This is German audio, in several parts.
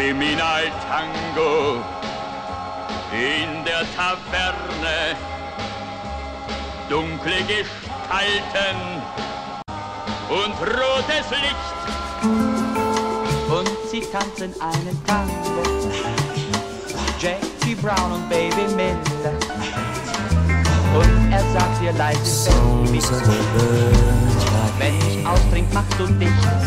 Kriminaltango in der Taverne, dunkle Gestalten und rotes Licht. Und sie tanzen einen Tango, Jackie Brown und Baby Miller. Und er sagt ihr leise, wenn ich austrink, machst du nichts.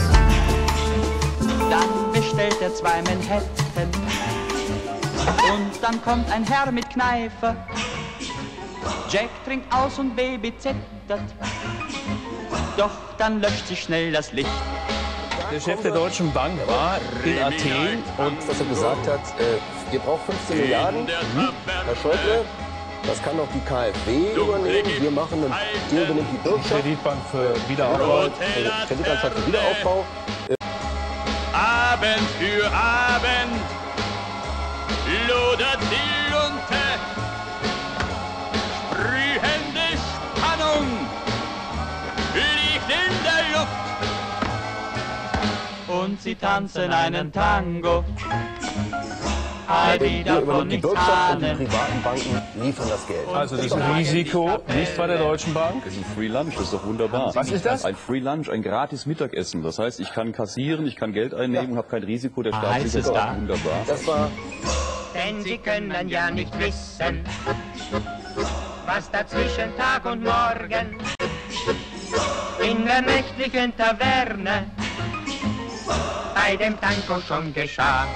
Dann bestellt er 2 Manhattan und dann kommt ein Herr mit Kneife. Jack trinkt aus und Baby zittert, doch dann löscht sich schnell das Licht. Der Chef der Deutschen Bank war in Athen und was er gesagt hat, ihr braucht 15 Milliarden, Herr Schäuble, das kann auch die KfW übernehmen, wir machen einen Deal, übernimmt die Bürgschaft. Kreditbank für Wiederaufbau. Kreditanstalt für Wiederaufbau. Abend für Abend lodert die Lunte, sprühende Spannung liegt in der Luft. Und sie tanzen einen Tango, all die Hier übernimmt davon die nichts Bürgschaft und die ahnen. privaten Banken liefern das Geld. Also das ist ein Risiko, nicht bei der Deutschen Bank. Das ist ein Free Lunch, das ist doch wunderbar. Was ist das? Ein Free Lunch, ein gratis Mittagessen. Das heißt, ich kann kassieren, ich kann Geld einnehmen und habe kein Risiko, der Staat heißt sichert es da? das. Wunderbar. Das war Denn sie können ja nicht wissen, was dazwischen Tag und Morgen in der nächtlichen Taverne bei dem Tango schon geschah.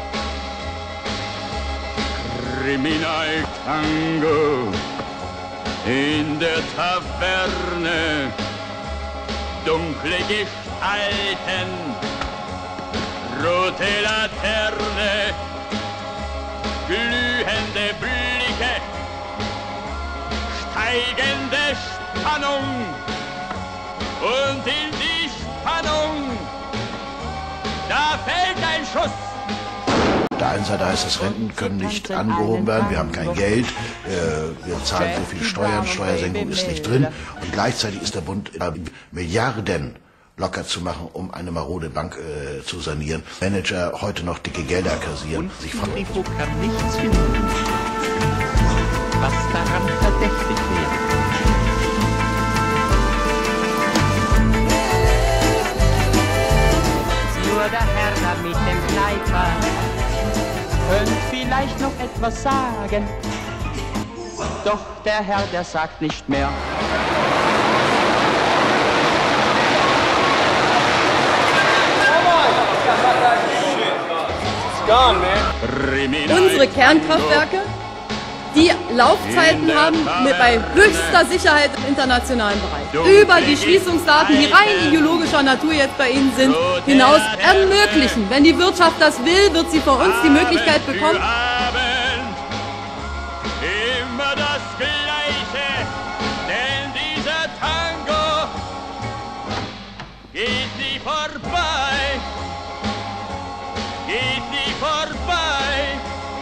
Kriminaltango in der Taverne, dunkle Gestalten, rote Laterne, glühende Blicke, steigende Spannung und in die Spannung, da fällt ein Schuss. Auf der einen Seite heißt es, Renten können nicht angehoben werden, wir haben kein Geld, wir zahlen so viel Steuern, Steuersenkung ist nicht drin und gleichzeitig ist der Bund Milliarden locker zu machen, um eine marode Bank zu sanieren. Manager heute noch dicke Gelder kassieren. Und Grifo kann nichts finden, was daran verdächtig wäre. Nur der Herr da mit dem Kneifer Könnt vielleicht noch etwas sagen, doch der Herr, der sagt nicht mehr. Unsere Kernkraftwerke, die Laufzeiten haben bei höchster Sicherheit im internationalen Bereich über die Schließungsdaten, die rein ideologischer Natur jetzt bei Ihnen sind, hinaus ermöglichen. Wenn die Wirtschaft das will, wird sie von uns die Möglichkeit bekommen. Immer das Gleiche, denn dieser Tango geht nie vorbei, geht nie vorbei.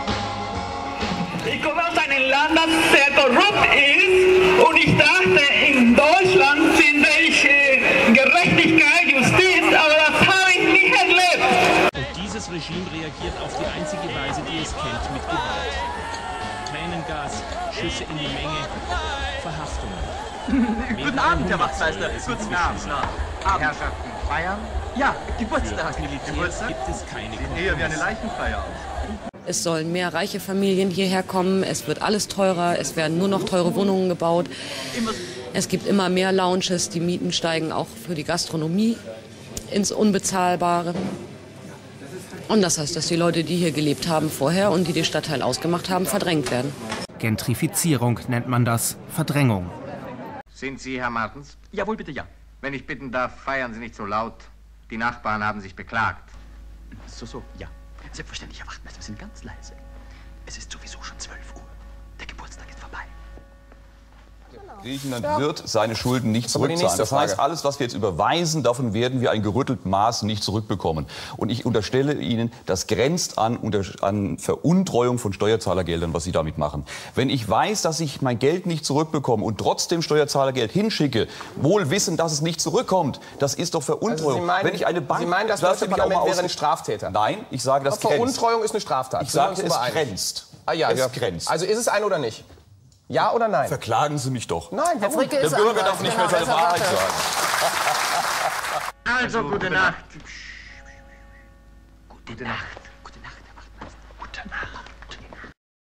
Ich komme aus einem Land, das sehr korrupt ist und ich dachte, in Deutschland sind welche Gerechtigkeit, Justiz, aber das habe ich nicht erlebt. Und dieses Regime reagiert auf die einzige Weise, die es kennt, mit Gewalt. Tränengas, Schüsse in die Menge, Verhaftungen. Guten Abend, Herr Wachtmeister. Guten Abend. Herrschaften feiern. Ja, Geburtstag. Geburtstag gibt es keine Eher wie eine Leichenfeier. Es sollen mehr reiche Familien hierher kommen, es wird alles teurer, es werden nur noch teure Wohnungen gebaut. Es gibt immer mehr Lounges, die Mieten steigen auch für die Gastronomie ins Unbezahlbare. Und das heißt, dass die Leute, die hier gelebt haben vorher und die den Stadtteil ausgemacht haben, verdrängt werden. Gentrifizierung nennt man das, Verdrängung. Sind Sie, Herr Martens? Jawohl, bitte, ja. Wenn ich bitten darf, feiern Sie nicht so laut. Die Nachbarn haben sich beklagt. So, ja. Selbstverständlich, Herr Wachtmeister, wir sind ganz leise. Es ist sowieso schon 12 Uhr. Der Geburtstag ist vorbei. Griechenland wird seine Schulden nicht zurückzahlen. Das heißt, alles, was wir jetzt überweisen, davon werden wir ein gerüttelt Maß nicht zurückbekommen. Und ich unterstelle Ihnen, das grenzt an Veruntreuung von Steuerzahlergeldern, was Sie damit machen. Wenn ich weiß, dass ich mein Geld nicht zurückbekomme und trotzdem Steuerzahlergeld hinschicke, wohl wissen, dass es nicht zurückkommt, das ist doch Veruntreuung. Also wenn ich eine Bank, Sie meinen, das Deutsche Parlament wäre ein Straftäter? Nein, ich sage, das grenzt. Veruntreuung ist eine Straftat. Ich sage, es grenzt. Ah, ja, es grenzt. Also ist es ein oder nicht? Ja oder nein? Verklagen Sie mich doch. Nein, Herr Fricke, der Bürger darf nicht mehr seine Wahrheit sagen. Also, gute Nacht. Gute Nacht.